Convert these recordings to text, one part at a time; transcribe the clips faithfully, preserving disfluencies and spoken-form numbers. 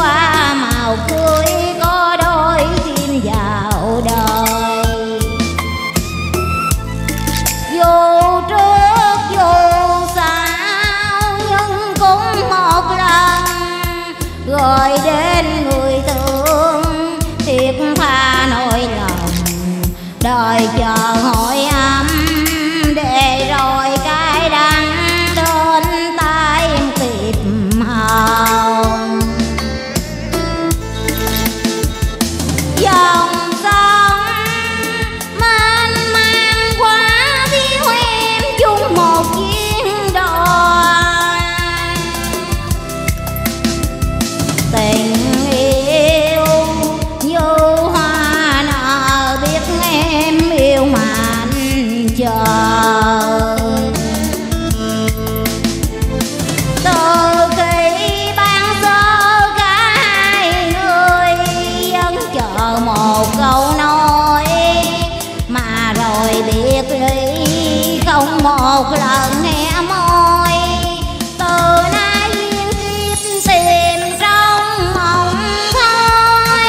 hoa màu cưới có đôi thêm vào đời. Dù trước dù sao nhưng cũng một lần rồi đến người thương thiệt tha nỗi lòng, đời chờ hỏi ấm để rồi cái đắng đến tay em kịp hồng. Dòng sông mênh mang quá thiếu em chung một chuyến đò, tình yêu như hoa nở biết em yêu mà anh chờ. Từ khi ban sơ cả hai người vẫn chờ một câu nói, mà rồi biệt ly không một lần hé môi. Từ nay duyên kiếp tìm trong mộng thôi,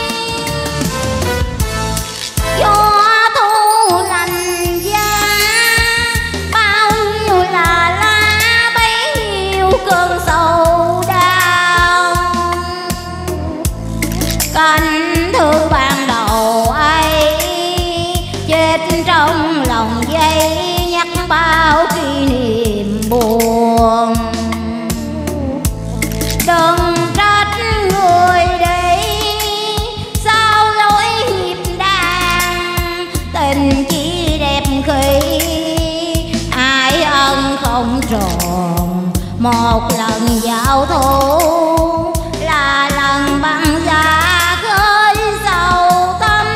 gió thu lành giá bao nhiêu là lá bấy nhiêu cơn sầu đau. Cánh thư ban đầu ấy chết trong lòng giấy nhắc bao kỷ niệm buồn. Đừng trách người đi sao lối nhịp đàn, tình chỉ đẹp khi ai ân không tròn. Một lần giao thủ là lần băng giá khơi sầu tâm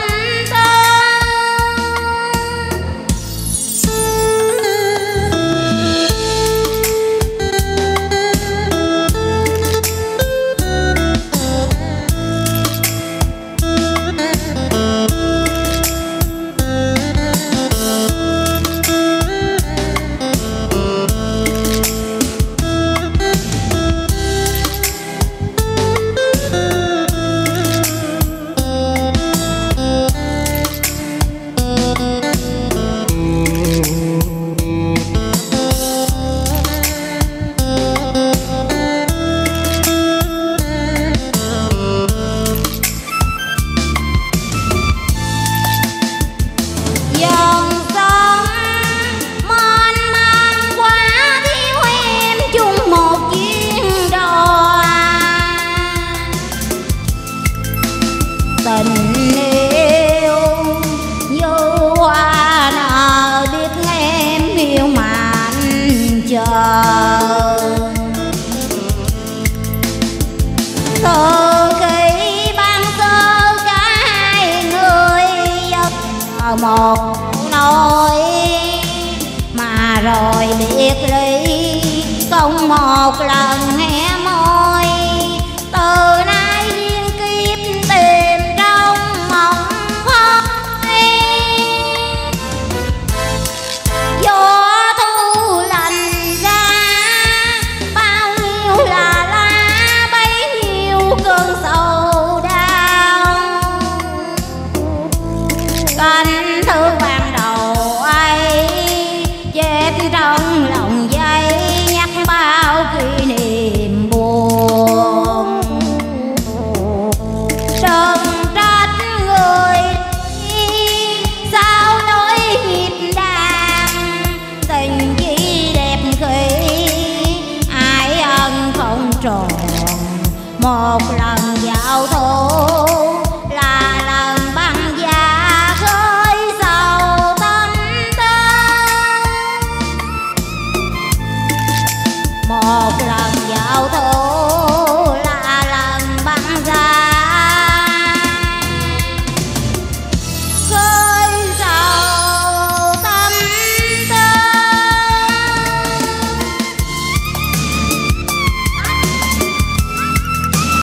tình yêu như hoa nở biết em yêu mà anh chờ. Từ khi ban sơ cả hai người giấc ở một nỗi, mà rồi biệt ly không một lần hé môi. Từ nay duyên kiếp tìm trong mộng thôi, gió thu lành ra bao nhiêu là lá bấy nhiêu cơn sầu đau. Cánh thư ban đầu ấy chết trong lòng giấy nhắc bao kỷ niệm buồn. Đừng trách người đi sao lối nhịp đàn, tình chỉ đẹp khi ai ân không tròn. Một lần giao thôi